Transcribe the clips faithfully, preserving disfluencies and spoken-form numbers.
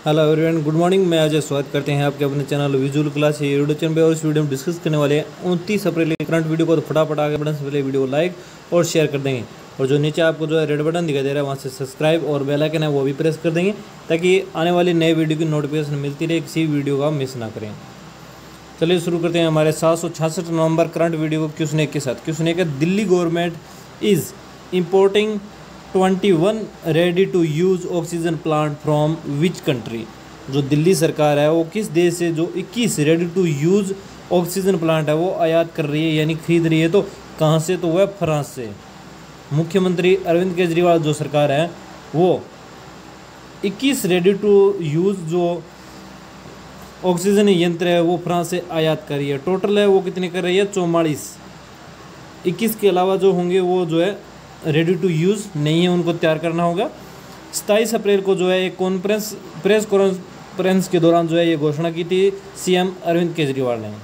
Hello everyone, good morning. मैं अजय स्वागत करते हैं आपके अपने चैनल विजुअल क्लास ये यूट्यूब चैनल पे। और इस वीडियो में डिस्कस करने वाले हैं उनतीस अप्रैल के करंट वीडियो को। तो फटाफट आगे बढ़ने से पहले वीडियो को लाइक और शेयर कर देंगे, और जो नीचे आपको जो है रेड बटन दिखाई दे रहा है वहाँ से सब्सक्राइब और बेल आइकन है वो भी प्रेस कर देंगे, ताकि आने वाली नए वीडियो की नोटिफिकेशन मिलती रहे, किसी वीडियो का मिस ना करें। चलिए शुरू करते हैं हमारे सात सौ छियासठ नवंबर करंट वीडियो को क्वेश्चन एक के साथ। क्वेश्चन एक है, Delhi government is importing twenty one ready to use oxygen plant from which country. जो दिल्ली सरकार है वो किस देश से जो इक्कीस ready to use oxygen plant है वो आयात कर रही है, यानी खरीद रही है। तो कहाँ से? तो वह फ्रांस से। मुख्यमंत्री अरविंद केजरीवाल जो सरकार है वो इक्कीस रेडी टू यूज़ जो ऑक्सीजन यंत्र है वो फ्रांस से आयात कर रही है। टोटल है वो कितने कर रही है? चौवालीस। इक्कीस के अलावा जो होंगे वो जो है रेडी टू यूज़ नहीं है, उनको तैयार करना होगा। सत्ताईस अप्रैल को जो है एक कॉन्फ्रेंस प्रेस कॉन्फ्रेंस के दौरान जो है ये घोषणा की थी सीएम अरविंद केजरीवाल ने।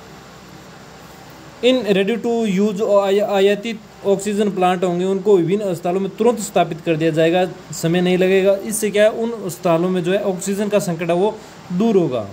इन रेडी टू यूज आयातित ऑक्सीजन प्लांट होंगे उनको विभिन्न अस्पतालों में तुरंत स्थापित कर दिया जाएगा, समय नहीं लगेगा। इससे क्या है, उन अस्पतालों में जो है ऑक्सीजन का संकट है वो दूर होगा।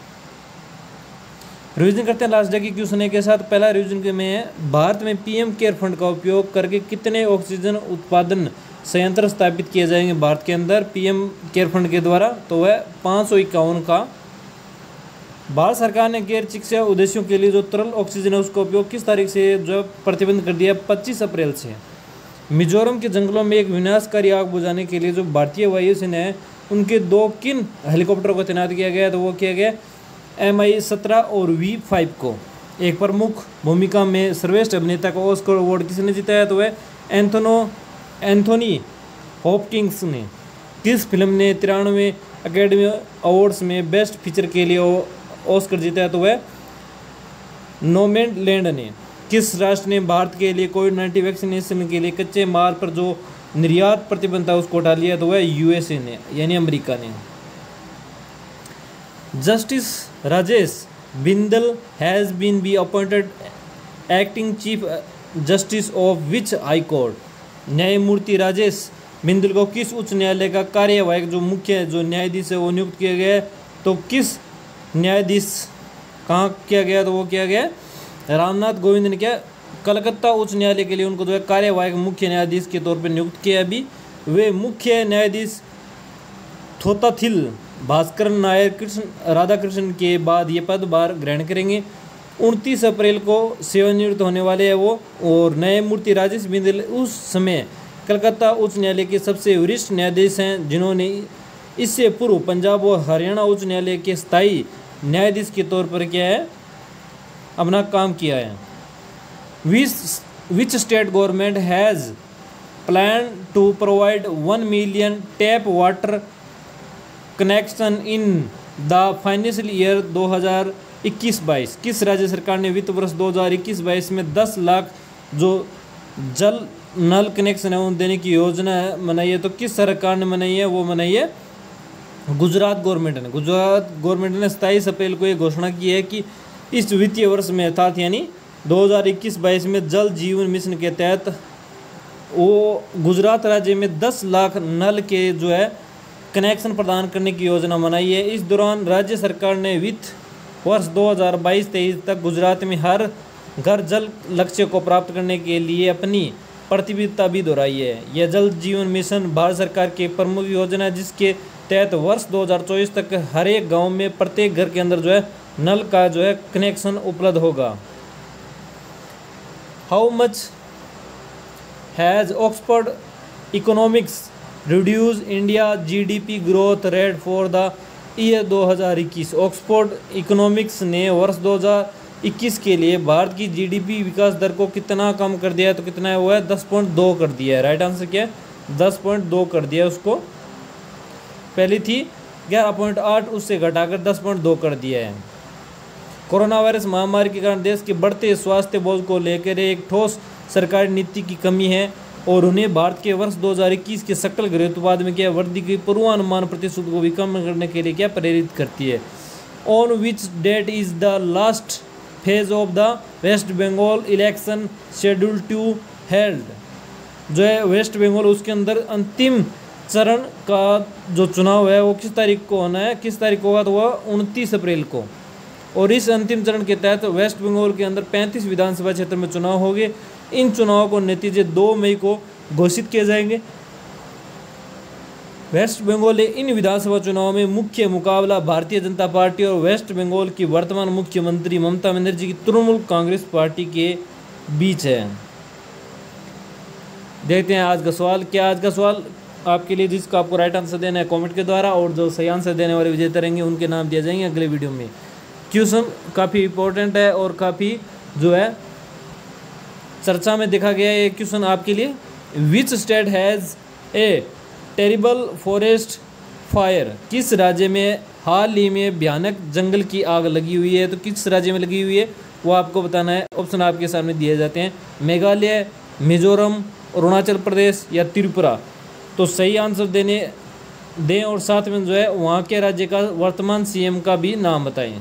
रिवीजन करते हैं लास्ट डे की क्वेश्चन के साथ। पहला रिवीजन में है, भारत में पीएम केयर फंड का उपयोग करके कितने ऑक्सीजन उत्पादन संयंत्र स्थापित किए जाएंगे भारत के अंदर पीएम केयर फंड के द्वारा? तो वह पाँच सौ इक्यावन का। भारत सरकार ने गैर चिकित्सा उद्देश्यों के लिए जो तरल ऑक्सीजन है उसका उपयोग किस तारीख से जो प्रतिबंध कर दिया? पच्चीस अप्रैल से। मिजोरम के जंगलों में एक विनाशकारी आग बुझाने के लिए जो भारतीय वायुसेना है उनके दो किन हेलीकॉप्टरों को तैनात किया गया? तो वो किया गया एम आई सत्रह और वी फाइव को। एक प्रमुख भूमिका में सर्वश्रेष्ठ अभिनेता का ऑस्कर अवार्ड किसने जीताया? तो वह एंथोनो एंथोनी हॉपकिंस ने। किस फिल्म ने तिरानवे अकेडमी अवार्ड्स में बेस्ट फीचर के लिए ऑस्कर जीता? तो वह नोमैडलैंड ने। किस राष्ट्र ने भारत के लिए कोविड नाइन्टीन वैक्सीनेशन के लिए कच्चे माल पर जो निर्यात प्रतिबंध था उसको हटा लिया? तो वह यूएसए ने, यानी अमेरिका ने। Justice Rajesh Bindal has been be appointed acting chief justice of which high court. न्यायमूर्ति राजेश बिंदल को किस उच्च न्यायालय का कार्यवाहक जो मुख्य जो न्यायाधीश है वो नियुक्त किया गया है? तो किस न्यायाधीश कहाँ किया गया? तो वो किया गया रामनाथ कोविंद ने। क्या कलकत्ता उच्च न्यायालय के लिए उनको जो है कार्यवाहक मुख्य न्यायाधीश के तौर पर नियुक्त किया। अभी वे मुख्य न्यायाधीश थोताथिल भास्कर नायर कृष्ण राधाकृष्ण के बाद ये पदभार ग्रहण करेंगे। उनतीस अप्रैल को सेवानिवृत्त होने वाले हैं वो। और न्यायमूर्ति राजेश बिंदल उस समय कलकत्ता उच्च न्यायालय के सबसे वरिष्ठ न्यायाधीश हैं, जिन्होंने इससे पूर्व पंजाब और हरियाणा उच्च न्यायालय के स्थायी न्यायाधीश के तौर पर क्या है अपना काम किया है। Which state government has plan to provide one million tap water connection in the financial year दो हज़ार इक्कीस बाईस। किस राज्य सरकार ने वित्त वर्ष दो हज़ार इक्कीस बाईस में दस लाख जो जल नल कनेक्शन है उन देने की योजना बनाई है? तो किस सरकार ने बनाई है? वो बनाई है गुजरात गवर्नमेंट ने। गुजरात गवर्नमेंट ने सत्ताईस अप्रैल को ये घोषणा की है कि इस वित्तीय वर्ष में अर्थात यानी दो हज़ार इक्कीस बाईस में जल जीवन मिशन के तहत वो गुजरात राज्य में दस लाख नल के जो है कनेक्शन प्रदान करने की योजना बनाई है। इस दौरान राज्य सरकार ने वित्त वर्ष दो हज़ार बाईस तेईस तक गुजरात में हर घर जल लक्ष्य को प्राप्त करने के लिए अपनी प्रतिबद्धता भी दोहराई है। यह जल जीवन मिशन भारत सरकार की प्रमुख योजना है, जिसके तहत वर्ष दो हज़ार चौबीस तक हर एक गाँव में प्रत्येक घर के अंदर जो है नल का जो है कनेक्शन उपलब्ध होगा। How much has Oxford economics reduce India GDP growth rate for the year दो हज़ार इक्कीस। ऑक्सफोर्ड इकोनॉमिक्स ने वर्ष दो हज़ार इक्कीस के लिए भारत की जीडीपी विकास दर को कितना कम कर दिया है? तो कितना है वो है दस पॉइंट दो कर दिया है। राइट आंसर क्या है? दस पॉइंट दो कर दिया उसको। पहली थी ग्यारह पॉइंट आठ, उससे घटाकर दस पॉइंट दो कर दिया है। कोरोना वायरस महामारी के कारण देश के बढ़ते स्वास्थ्य बोझ को लेकर एक ठोस सरकारी नीति की कमी है और उन्हें भारत के वर्ष दो हज़ार इक्कीस के सकल घरेलू उत्पाद में क्या वृद्धि की पूर्वानुमान प्रतिशत को भी कम करने के लिए क्या प्रेरित करती है। On which date is the last phase of the west Bengal election schedule to held. जो है वेस्ट बंगाल उसके अंदर अंतिम चरण का जो चुनाव है वो किस तारीख को होना है, किस तारीख को होगा, तो वह उनतीस अप्रैल को। और इस अंतिम चरण के तहत वेस्ट बंगाल के अंदर पैंतीस विधानसभा क्षेत्र में चुनाव होंगे। इन चुनावों को नतीजे दो मई को घोषित किए जाएंगे। वेस्ट बंगाल में इन विधानसभा चुनाव में मुख्य मुकाबला भारतीय जनता पार्टी और वेस्ट बंगाल की वर्तमान मुख्यमंत्री ममता बनर्जी की तृणमूल कांग्रेस पार्टी के बीच है। देखते हैं आज का सवाल क्या। आज का सवाल आपके लिए जिसका आपको राइट आंसर देना है कमेंट के द्वारा, और जो सही आंसर देने वाले विजेता रहेंगे उनके नाम दिए जाएंगे अगले वीडियो में। क्वेश्चन काफ़ी इंपॉर्टेंट है और काफ़ी जो है चर्चा में देखा गया है। ये क्वेश्चन आपके लिए, which state has a terrible forest fire, किस राज्य में हाल ही में भयानक जंगल की आग लगी हुई है, तो किस राज्य में लगी हुई है वो आपको बताना है। ऑप्शन आपके सामने दिए जाते हैं, मेघालय, मिजोरम, अरुणाचल प्रदेश या त्रिपुरा। तो सही आंसर देने दें और साथ में जो है वहाँ के राज्य का वर्तमान सीएम का भी नाम बताएं।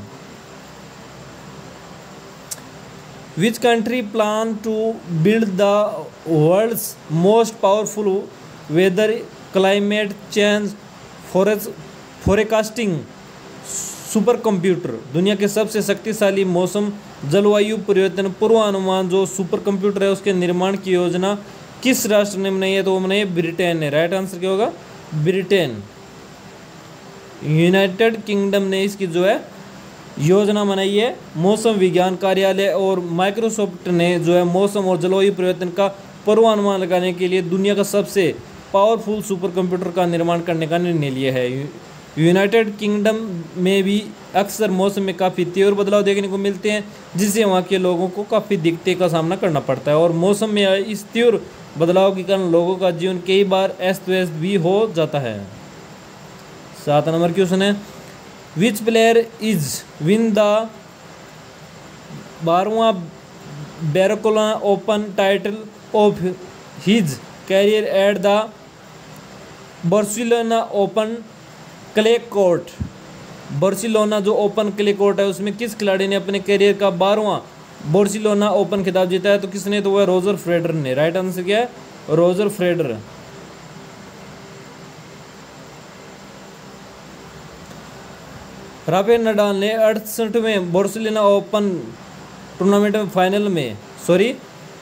Which country plan to build the world's most powerful weather climate change forecasting super computer, दुनिया के सबसे शक्तिशाली मौसम जलवायु परिवर्तन पूर्वानुमान जो सुपर कंप्यूटर है उसके निर्माण की योजना किस राष्ट्र ने बनाई है, तो वो बनाई है ब्रिटेन ने। राइट आंसर क्या होगा, ब्रिटेन। यूनाइटेड किंगडम ने इसकी जो है योजना बनाई है। मौसम विज्ञान कार्यालय और माइक्रोसॉफ्ट ने जो है मौसम और जलवायु परिवर्तन का पूर्वानुमान लगाने के लिए दुनिया का सबसे पावरफुल सुपर कंप्यूटर का निर्माण करने का निर्णय लिया है। यूनाइटेड किंगडम में भी अक्सर मौसम में काफ़ी तीव्र बदलाव देखने को मिलते हैं, जिससे वहाँ के लोगों को काफ़ी दिक्कतें का सामना करना पड़ता है, और मौसम में इस तीव्र बदलाव के कारण लोगों का जीवन कई बार अस्त व्यस्त भी हो जाता है। सात नंबर क्वेश्चन है, which player is win the बारहवां Barcelona open title of his career at the Barcelona open clay court. Barcelona जो ओपन क्ले कोर्ट है उसमें किस खिलाड़ी ने अपने करियर का बारहवां बार्सिलोना ओपन खिताब जीता है, तो किसने, तो वह रोजर फेडरर ने। राइट आंसर क्या है, रोजर फेडरर। राफेल नडाल ने अड़सठवें बार्सिलोना ओपन टूर्नामेंट में फाइनल में सॉरी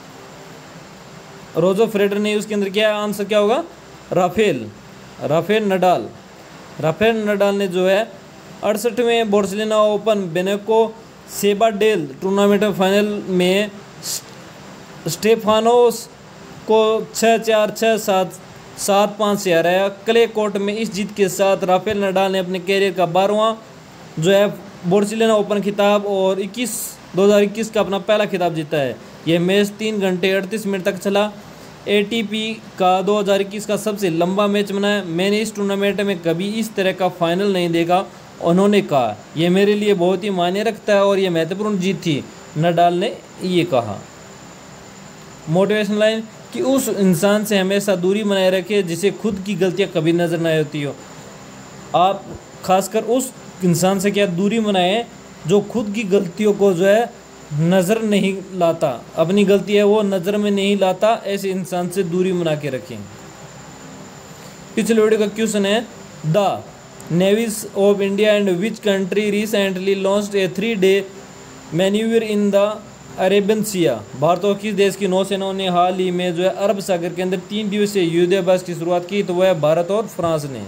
रोजर फेडरर ने, उसके अंदर क्या आंसर क्या होगा, Rafael Rafael Nadal. Rafael Nadal ने जो है अड़सठवें Barcelona open Banc Sabadell tournament में फाइनल में स्टेफानोस को छः चार छः सात सात पाँच से हराया। क्ले कोर्ट में इस जीत के साथ राफेल नडाल ने अपने कैरियर का बारहवां जो है बार्सिलोना ओपन खिताब और इक्कीस दो हज़ार इक्कीस का अपना पहला खिताब जीता है। यह मैच तीन घंटे अड़तीस मिनट तक चला। एटीपी का दो हज़ार इक्कीस का सबसे लंबा मैच बना है। मैंने इस टूर्नामेंट में कभी इस तरह का फाइनल नहीं देखा, उन्होंने कहा। यह मेरे लिए बहुत ही मायने रखता है और यह महत्वपूर्ण जीत थी, नडाल ने ये कहा। मोटिवेशन लाइन कि उस इंसान से हमेशा दूरी बनाए रखें जिसे खुद की गलतियां कभी नज़र न आती हो। आप खासकर उस इंसान से क्या दूरी बनाएं जो खुद की गलतियों को जो है नज़र नहीं लाता, अपनी गलती है वो नज़र में नहीं लाता, ऐसे इंसान से दूरी बना के रखें। पिछले वीडियो का क्वेश्चन है, the navies of India and which country recently launched a three day manoeuvre in the Arabian sea. Bharat और किस देश की नौसेनाओं ने हाल ही में जो है अरब सागर के अंदर तीन दिवसीय युद्धाभ्यास की शुरुआत की, तो वह है भारत और फ्रांस ने।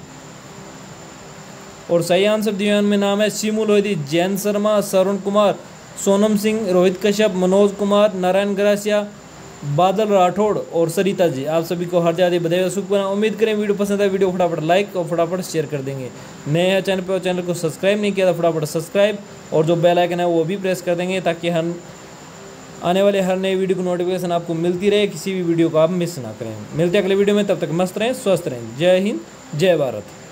और सही आंसर दिए में नाम है शिमू लोहिती, जैन शर्मा, श्रवण कुमार, सोनम सिंह, रोहित कश्यप, मनोज कुमार, नारायण ग्रासिया, बादल राठौड़ और सरिता जी। आप सभी को हर ज़्यादा बधाई और शुभकामनाएं। उम्मीद करें वीडियो पसंद है, वीडियो फटाफट लाइक और फटाफट शेयर कर देंगे। नए हैं चैनल पर, चैनल को सब्सक्राइब नहीं किया तो फटाफट सब्सक्राइब और जो बेल आइकन है वो भी प्रेस कर देंगे, ताकि हर आने वाले हर नए वीडियो की नोटिफिकेशन आपको मिलती रहे, किसी भी वीडियो को आप मिस ना करें। मिलते हैं अगले वीडियो में, तब तक मस्त रहें, स्वस्थ रहें। जय हिंद, जय भारत।